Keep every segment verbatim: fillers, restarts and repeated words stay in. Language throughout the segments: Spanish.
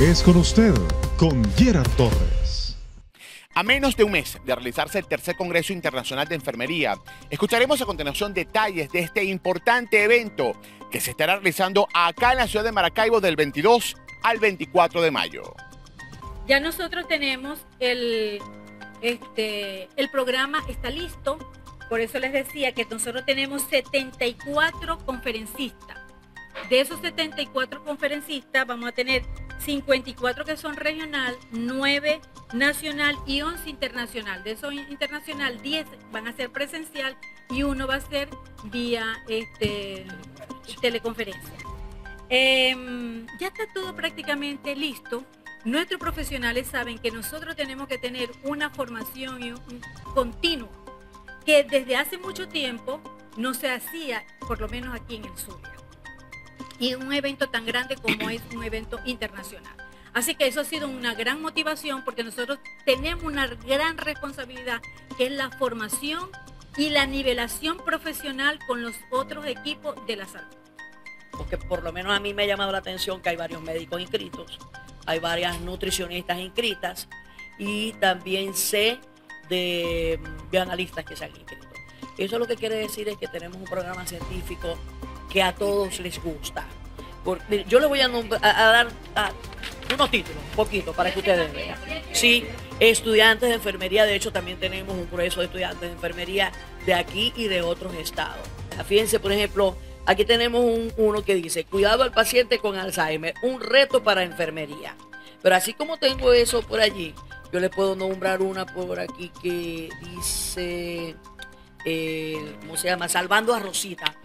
Es con usted, con Gerard Torres. A menos de un mes de realizarse el tercer Congreso Internacional de Enfermería, escucharemos a continuación detalles de este importante evento que se estará realizando acá en la ciudad de Maracaibo del veintidós al veinticuatro de mayo. Ya nosotros tenemos el, este, el programa está listo, por eso les decía que nosotros tenemos setenta y cuatro conferencistas. De esos setenta y cuatro conferencistas vamos a tener cincuenta y cuatro que son regional, nueve nacional y once internacional. De esos internacional, diez van a ser presencial y uno va a ser vía este, teleconferencia. Eh, ya está todo prácticamente listo. Nuestros profesionales saben que nosotros tenemos que tener una formación y un continuo que desde hace mucho tiempo no se hacía, por lo menos aquí en el sur. Y un evento tan grande como es un evento internacional. Así que eso ha sido una gran motivación porque nosotros tenemos una gran responsabilidad que es la formación y la nivelación profesional con los otros equipos de la salud. Porque por lo menos a mí me ha llamado la atención que hay varios médicos inscritos, hay varias nutricionistas inscritas y también sé de, de analistas que se han inscrito. Eso lo que quiere decir es que tenemos un programa científico que a todos les gusta. Porque yo les voy a, a, a dar a, unos títulos, un poquito, para que ustedes vean. Sí, estudiantes de enfermería, de hecho también tenemos un proceso de estudiantes de enfermería de aquí y de otros estados. Fíjense, por ejemplo, aquí tenemos un, uno que dice, cuidado al paciente con Alzheimer, un reto para enfermería. Pero así como tengo eso por allí, yo les puedo nombrar una por aquí que dice, eh, ¿cómo se llama? Salvando a Rosita.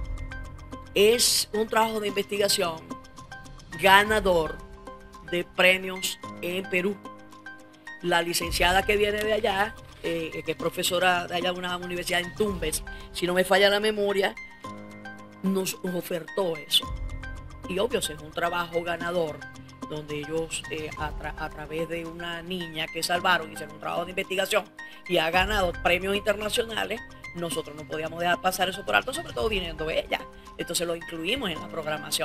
Es un trabajo de investigación ganador de premios en Perú. La licenciada que viene de allá, eh, que es profesora de allá de una universidad en Tumbes, si no me falla la memoria, nos ofertó eso. Y obvio, es un trabajo ganador, donde ellos eh, a, tra a través de una niña que salvaron, hicieron un trabajo de investigación y ha ganado premios internacionales. Nosotros no podíamos dejar pasar eso por alto, sobre todo viniendo ella. Entonces lo incluimos en la programación.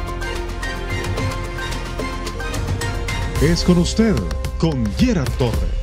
Es con usted, con Gerard Torres.